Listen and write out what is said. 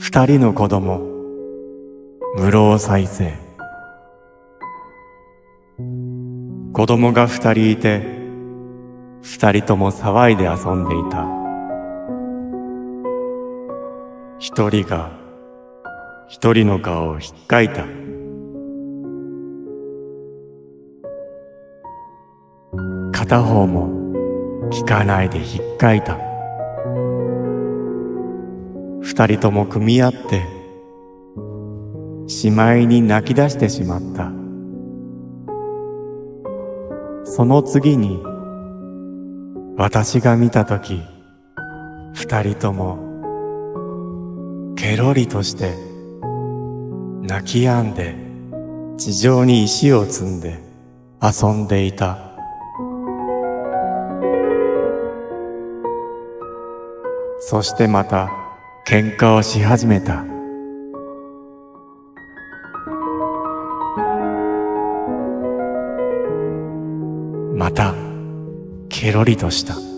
二人の子供、無老再生。子供が二人いて、二人とも騒いで遊んでいた。一人が一人の顔をひっかいた。片方も聞かないでひっかいた。二人とも組み合ってしまいに泣き出してしまった。その次に私が見たとき、二人ともケロリとして泣き止んで地上に石を積んで遊んでいた。そしてまた喧嘩をし始めた。またケロリとした。